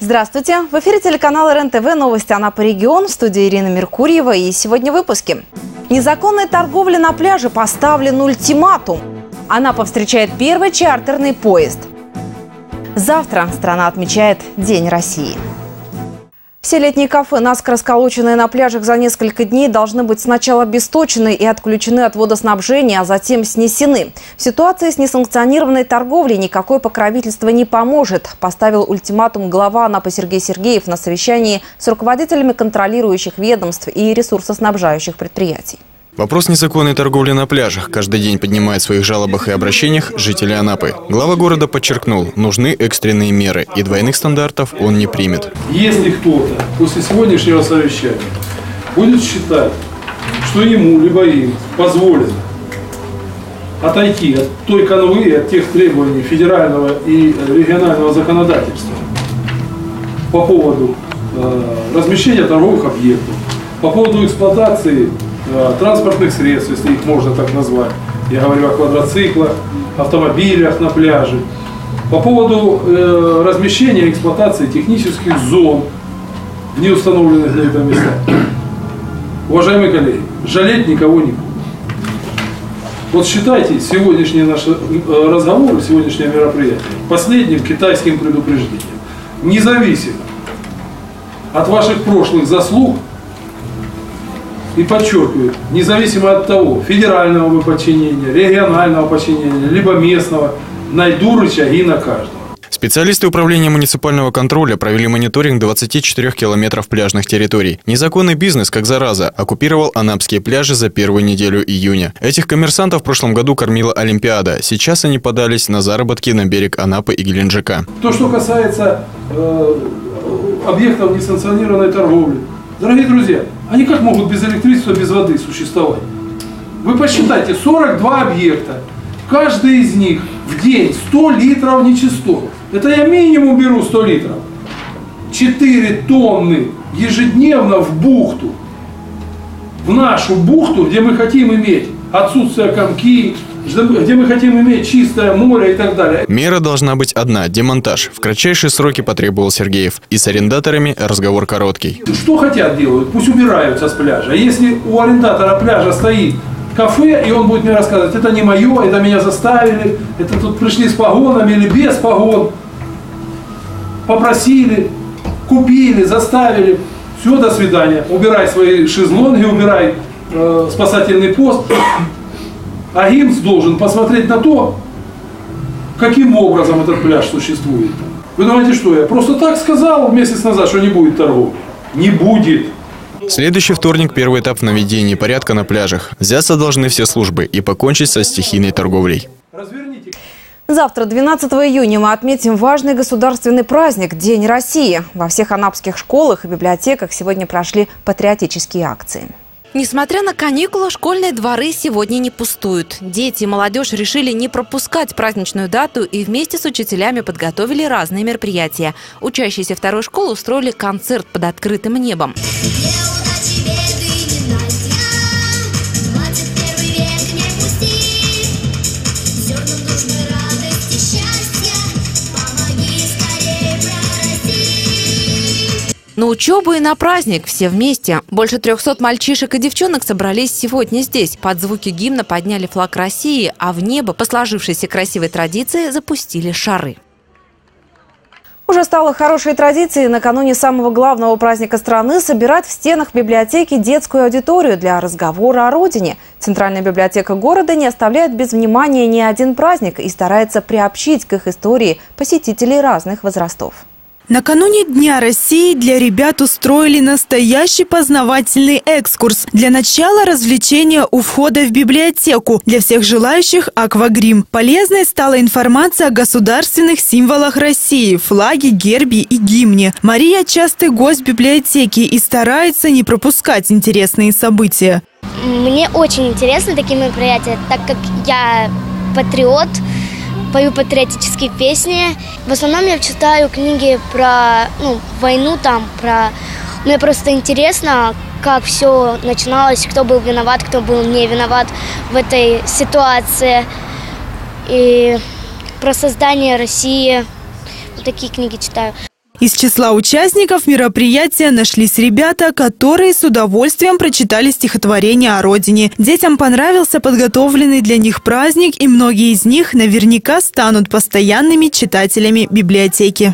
Здравствуйте! В эфире телеканала РЕН-ТВ новости Анапы регион. В студии Ирина Меркурьева. И сегодня в выпуске. Незаконной торговле на пляже поставлен ультиматум. Анапа встречает первый чартерный поезд. Завтра страна отмечает День России. Все летние кафе, наскоро сколоченные на пляжах за несколько дней, должны быть сначала обесточены и отключены от водоснабжения, а затем снесены. В ситуации с несанкционированной торговлей никакое покровительство не поможет, поставил ультиматум глава Анапы Сергей Сергеев на совещании с руководителями контролирующих ведомств и ресурсоснабжающих предприятий. Вопрос незаконной торговли на пляжах каждый день поднимает в своих жалобах и обращениях жители Анапы. Глава города подчеркнул, нужны экстренные меры, и двойных стандартов он не примет. Если кто-то после сегодняшнего совещания будет считать, что ему либо им позволено отойти от той канвы, от тех требований федерального и регионального законодательства по поводу размещения торговых объектов, по поводу эксплуатации транспортных средств, если их можно так назвать. Я говорю о квадроциклах, автомобилях на пляже. По поводу размещения и эксплуатации технических зон в неустановленных на этом местах. Уважаемые коллеги, жалеть никого не буду. Вот считайте сегодняшний наш разговор, сегодняшнее мероприятие последним китайским предупреждением. Независимо от ваших прошлых заслуг, и подчеркиваю, независимо от того, федерального вы подчинения, регионального подчинения, либо местного, найду рычаги на каждого. Специалисты управления муниципального контроля провели мониторинг 24 километров пляжных территорий. Незаконный бизнес, как зараза, оккупировал анапские пляжи за первую неделю июня. Этих коммерсантов в прошлом году кормила Олимпиада. Сейчас они подались на заработки на берег Анапы и Геленджика. То, что касается объектов несанкционированной торговли. Дорогие друзья, они как могут без электричества, без воды существовать? Вы посчитайте, 42 объекта. Каждый из них в день 100 литров нечистот. Это я минимум беру 100 литров. 4 тонны ежедневно в бухту. В нашу бухту, где мы хотим иметь отсутствие комки, где мы хотим иметь чистое море и так далее. Мера должна быть одна – демонтаж. В кратчайшие сроки потребовал Сергеев. И с арендаторами разговор короткий. Что хотят делают, пусть убираются с пляжа. Если у арендатора пляжа стоит кафе, и он будет мне рассказывать, это не мое, это меня заставили, это тут пришли с погонами или без погон, попросили, купили, заставили. Все, до свидания. Убирай свои шезлонги, убирай спасательный пост. А ГИМС должен посмотреть на то, каким образом этот пляж существует. Вы думаете, что я просто так сказал месяц назад, что не будет торговли? Не будет. Следующий вторник – первый этап в наведении порядка на пляжах. Взяться должны все службы и покончить со стихийной торговлей. Завтра, 12 июня, мы отметим важный государственный праздник – День России. Во всех анапских школах и библиотеках сегодня прошли патриотические акции. Несмотря на каникулы, школьные дворы сегодня не пустуют. Дети и молодежь решили не пропускать праздничную дату и вместе с учителями подготовили разные мероприятия. Учащиеся второй школы устроили концерт под открытым небом. На учебу и на праздник все вместе. Больше 300 мальчишек и девчонок собрались сегодня здесь. Под звуки гимна подняли флаг России, а в небо, по сложившейся красивой традиции, запустили шары. Уже стало хорошей традицией накануне самого главного праздника страны собирать в стенах библиотеки детскую аудиторию для разговора о родине. Центральная библиотека города не оставляет без внимания ни один праздник и старается приобщить к их истории посетителей разных возрастов. Накануне Дня России для ребят устроили настоящий познавательный экскурс. Для начала развлечения у входа в библиотеку. Для всех желающих – аквагрим. Полезной стала информация о государственных символах России – флаге, гербе и гимне. Мария – частый гость библиотеки и старается не пропускать интересные события. Мне очень интересны такие мероприятия, так как я патриот. Пою патриотические песни. В основном я читаю книги про войну, мне просто интересно, как все начиналось, кто был виноват, кто был не виноват в этой ситуации. И про создание России. Вот такие книги читаю. Из числа участников мероприятия нашлись ребята, которые с удовольствием прочитали стихотворение о родине. Детям понравился подготовленный для них праздник, и многие из них наверняка станут постоянными читателями библиотеки.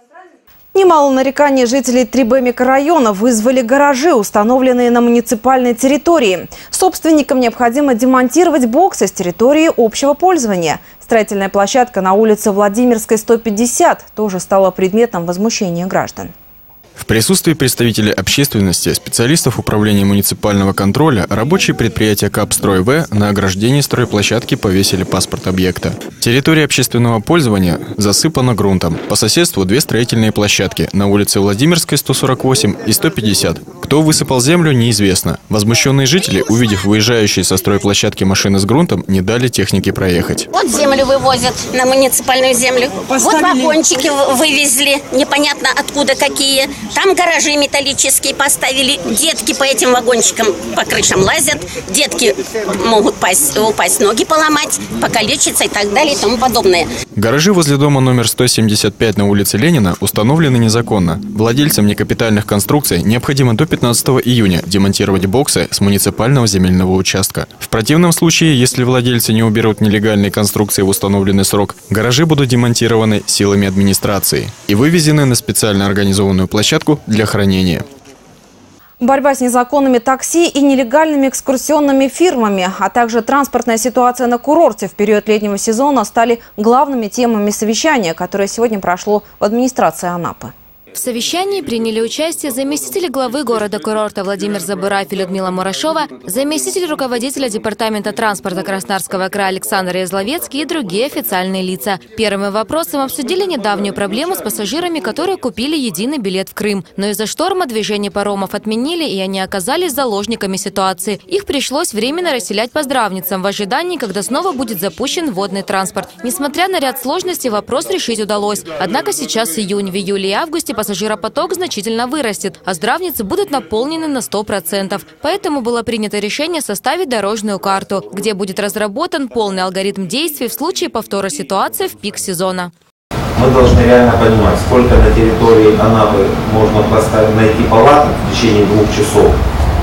Немало нареканий жителей 3Б микрорайона вызвали гаражи, установленные на муниципальной территории. Собственникам необходимо демонтировать боксы с территории общего пользования. Строительная площадка на улице Владимирской, 150 тоже стала предметом возмущения граждан. В присутствии представителей общественности, специалистов управления муниципального контроля, рабочие предприятия КАП-Строй-В на ограждении стройплощадки повесили паспорт объекта. Территория общественного пользования засыпана грунтом. По соседству две строительные площадки на улице Владимирской, 148 и 150. Кто высыпал землю, неизвестно. Возмущенные жители, увидев выезжающие со стройплощадки машины с грунтом, не дали технике проехать. Вот землю вывозят на муниципальную землю. Вот вагончики вывезли, непонятно откуда какие. Там гаражи металлические поставили. Детки по этим вагончикам по крышам лазят. Детки могут упасть, ноги поломать, покалечиться и так далее и тому подобное. Гаражи возле дома номер 175 на улице Ленина установлены незаконно. Владельцам некапитальных конструкций необходимо до 15 июня демонтировать боксы с муниципального земельного участка. В противном случае, если владельцы не уберут нелегальные конструкции в установленный срок, гаражи будут демонтированы силами администрации и вывезены на специально организованную площадку для хранения. Борьба с незаконными такси и нелегальными экскурсионными фирмами, а также транспортная ситуация на курорте в период летнего сезона стали главными темами совещания, которое сегодня прошло в администрации Анапы. В совещании приняли участие заместитель главы города-курорта Владимир Забыраев и Людмила Мурашова, заместитель руководителя департамента транспорта Краснодарского края Александр Язловецкий и другие официальные лица. Первым вопросом обсудили недавнюю проблему с пассажирами, которые купили единый билет в Крым. Но из-за шторма движение паромов отменили, и они оказались заложниками ситуации. Их пришлось временно расселять по здравницам в ожидании, когда снова будет запущен водный транспорт. Несмотря на ряд сложностей, вопрос решить удалось. Однако сейчас июнь, в июле и августе пассажиропоток значительно вырастет, а здравницы будут наполнены на 100%. Поэтому было принято решение составить дорожную карту, где будет разработан полный алгоритм действий в случае повтора ситуации в пик сезона. Мы должны реально понимать, сколько на территории Анапы можно найти палаток в течение 2 часов,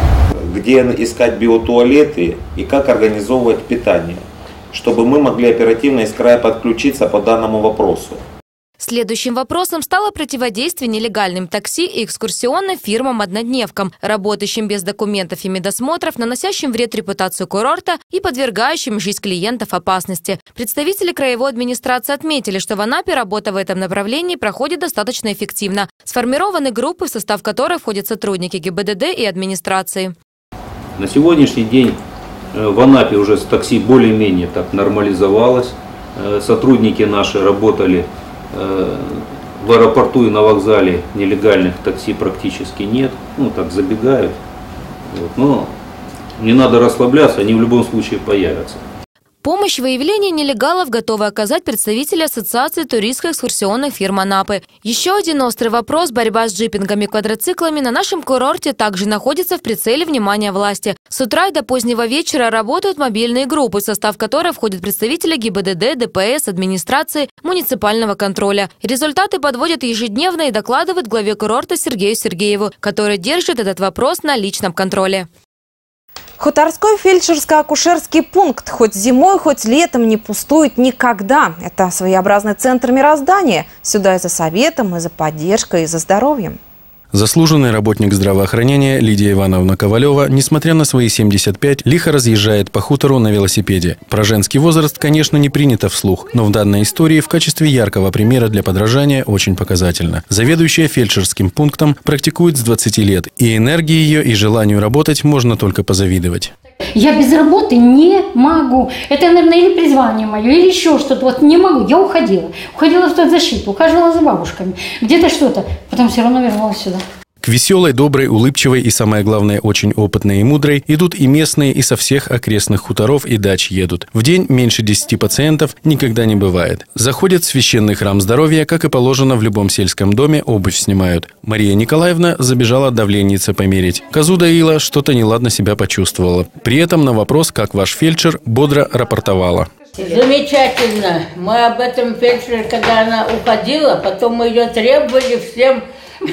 где искать биотуалеты и как организовывать питание, чтобы мы могли оперативно из края подключиться по данному вопросу. Следующим вопросом стало противодействие нелегальным такси и экскурсионным фирмам-однодневкам, работающим без документов и медосмотров, наносящим вред репутации курорта и подвергающим жизнь клиентов опасности. Представители краевой администрации отметили, что в Анапе работа в этом направлении проходит достаточно эффективно. Сформированы группы, в состав которой входят сотрудники ГИБДД и администрации. На сегодняшний день в Анапе уже с такси более-менее так нормализовалось. Сотрудники наши работали в аэропорту и на вокзале, нелегальных такси практически нет. Так забегают. Но не надо расслабляться, они в любом случае появятся. Помощь в выявлении нелегалов готовы оказать представители Ассоциации туристско-экскурсионных фирм Анапы. Еще один острый вопрос – борьба с джипингами и квадроциклами на нашем курорте также находится в прицеле внимания власти. С утра и до позднего вечера работают мобильные группы, в состав которой входят представители ГИБДД, ДПС, администрации, муниципального контроля. Результаты подводят ежедневно и докладывают главе курорта Сергею Сергееву, который держит этот вопрос на личном контроле. Хуторской фельдшерско-акушерский пункт хоть зимой, хоть летом не пустует никогда. Это своеобразный центр мироздания. Сюда и за советом, и за поддержкой, и за здоровьем. Заслуженный работник здравоохранения Лидия Ивановна Ковалева, несмотря на свои 75, лихо разъезжает по хутору на велосипеде. Про женский возраст, конечно, не принято вслух, но в данной истории в качестве яркого примера для подражания очень показательно. Заведующая фельдшерским пунктом практикует с 20 лет, и энергии ее и желанию работать можно только позавидовать. Я без работы не могу. Это, наверное, или призвание мое, или еще что-то. Не могу. Я уходила. Уходила в соцзащиту, ухаживала за бабушками. Где-то что-то. Потом все равно вернулась сюда. К веселой, доброй, улыбчивой и, самое главное, очень опытной и мудрой идут и местные, и со всех окрестных хуторов и дач едут. В день меньше 10 пациентов никогда не бывает. Заходят в священный храм здоровья, как и положено в любом сельском доме, обувь снимают. Мария Николаевна забежала давленице померить. Козу доила, что-то неладно себя почувствовала. При этом на вопрос, как ваш фельдшер, бодро рапортовала. Замечательно. Мы об этом фельдшере, когда она уходила, потом мы ее требовали, всем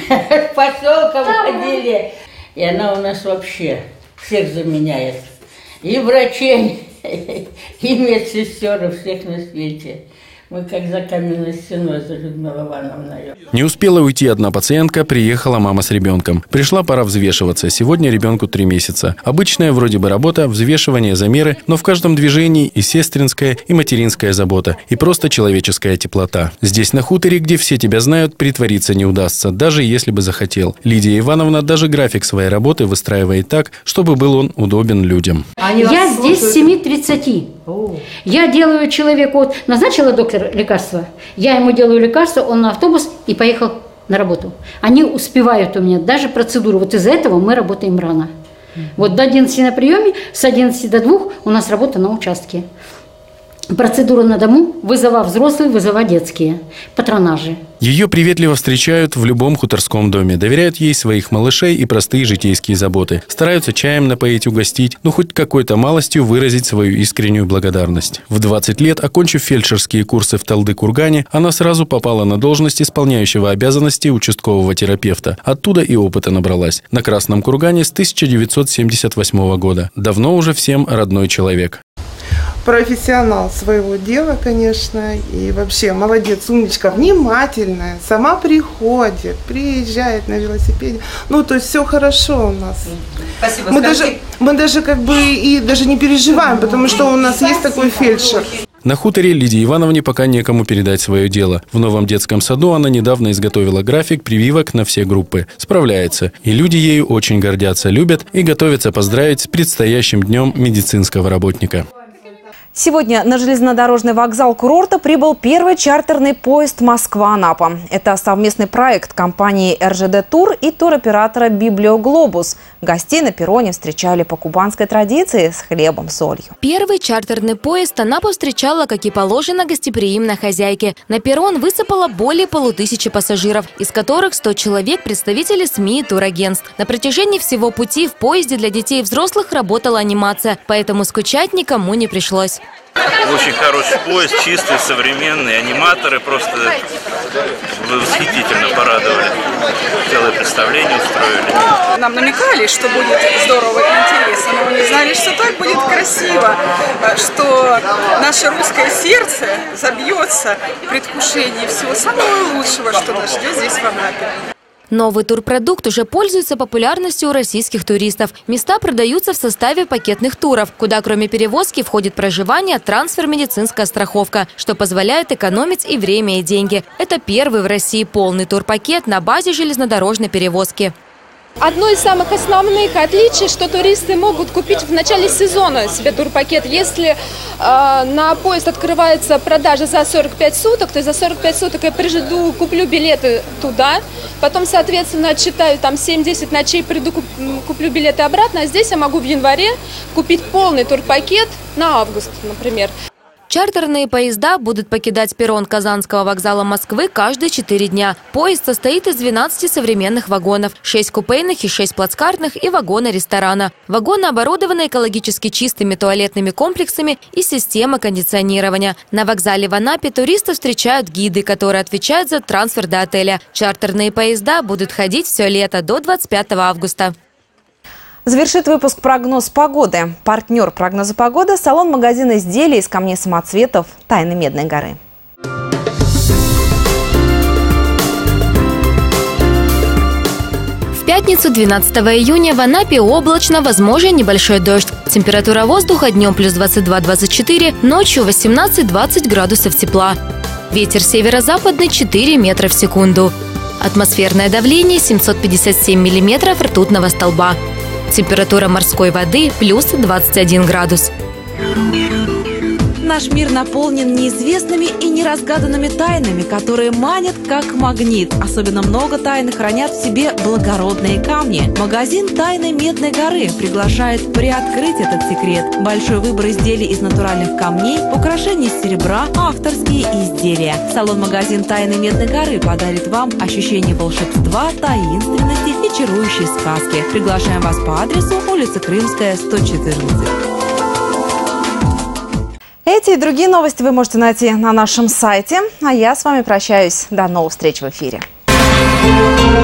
поселкам ходили. И она у нас вообще всех заменяет. И врачей, и медсестер, и всех на свете. Мы как за каменной стеной, за Людмилой Ивановной. Не успела уйти одна пациентка, приехала мама с ребенком. Пришла пора взвешиваться. Сегодня ребенку 3 месяца. Обычная вроде бы работа, взвешивание, замеры, но в каждом движении и сестринская, и материнская забота, и просто человеческая теплота. Здесь, на хуторе, где все тебя знают, притвориться не удастся, даже если бы захотел. Лидия Ивановна даже график своей работы выстраивает так, чтобы был он удобен людям. Я здесь с 7:30. Я делаю человеку, вот назначила доктор лекарство, я ему делаю лекарство, он на автобус и поехал на работу. Они успевают у меня даже процедуру. Вот из-за этого мы работаем рано. Вот до 11 на приеме, с 11 до 2 у нас работа на участке. Процедура на дому, вызова взрослые, вызова детские, патронажи. Ее приветливо встречают в любом хуторском доме, доверяют ей своих малышей и простые житейские заботы. Стараются чаем напоить, угостить, ну хоть какой-то малостью выразить свою искреннюю благодарность. В 20 лет, окончив фельдшерские курсы в Талды-Кургане, она сразу попала на должность исполняющего обязанности участкового терапевта. Оттуда и опыта набралась. На Красном Кургане с 1978 года. Давно уже всем родной человек. Профессионал своего дела, конечно, и вообще молодец, умничка, внимательная, сама приходит, приезжает на велосипеде, ну, то есть все хорошо у нас. Спасибо. Мы даже как бы и даже не переживаем, потому что у нас есть такой фельдшер. На хуторе Лидии Ивановне пока некому передать свое дело. В новом детском саду она недавно изготовила график прививок на все группы. Справляется. И люди ею очень гордятся, любят и готовятся поздравить с предстоящим днем медицинского работника. Сегодня на железнодорожный вокзал курорта прибыл первый чартерный поезд Москва-Анапа. Это совместный проект компании РЖД Тур и туроператора Библиоглобус. Гостей на перроне встречали по кубанской традиции с хлебом-солью. Первый чартерный поезд Анапа встречала, как и положено, гостеприимно хозяйке. На перрон высыпало более 1500 пассажиров, из которых 100 человек – представители СМИ и турагентств. На протяжении всего пути в поезде для детей и взрослых работала анимация, поэтому скучать никому не пришлось. Очень хороший поезд, чистый, современный. Аниматоры просто восхитительно порадовали. Целое представление устроили. Нам намекали, что будет здорово и интересно, но мы не знали, что так будет красиво, что наше русское сердце забьется в предвкушении всего самого лучшего, что нас ждет здесь в Анапе. Новый турпродукт уже пользуется популярностью у российских туристов. Места продаются в составе пакетных туров, куда кроме перевозки входит проживание, трансфер, медицинская страховка, что позволяет экономить и время, и деньги. Это первый в России полный турпакет на базе железнодорожной перевозки. Одно из самых основных отличий, что туристы могут купить в начале сезона себе турпакет. Если на поезд открывается продажа за 45 суток, то за 45 суток я приду, куплю билеты туда, потом, соответственно, отсчитаю там 7-10 ночей, приду, куплю билеты обратно, а здесь я могу в январе купить полный турпакет на август, например. Чартерные поезда будут покидать перрон Казанского вокзала Москвы каждые 4 дня. Поезд состоит из 12 современных вагонов, 6 купейных и 6 плацкартных и вагона ресторана. Вагоны оборудованы экологически чистыми туалетными комплексами и системой кондиционирования. На вокзале в Анапе туристов встречают гиды, которые отвечают за трансфер до отеля. Чартерные поезда будут ходить все лето до 25 августа. Завершит выпуск прогноз погоды. Партнер прогноза погоды – салон-магазин изделий из камней самоцветов «Тайны Медной горы». В пятницу, 12 июня, в Анапе облачно, возможен небольшой дождь. Температура воздуха днем плюс 22-24, ночью 18-20 градусов тепла. Ветер северо-западный 4 метра в секунду. Атмосферное давление 757 миллиметров ртутного столба. Температура морской воды плюс 21 градус. Наш мир наполнен неизвестными и неразгаданными тайнами, которые манят как магнит. Особенно много тайн хранят в себе благородные камни. Магазин «Тайны Медной горы» приглашает приоткрыть этот секрет. Большой выбор изделий из натуральных камней, украшений из серебра, авторские изделия. Салон-магазин «Тайны Медной горы» подарит вам ощущение волшебства, таинственности и чарующей сказки. Приглашаем вас по адресу улица Крымская, 114. Эти и другие новости вы можете найти на нашем сайте. А я с вами прощаюсь. До новых встреч в эфире.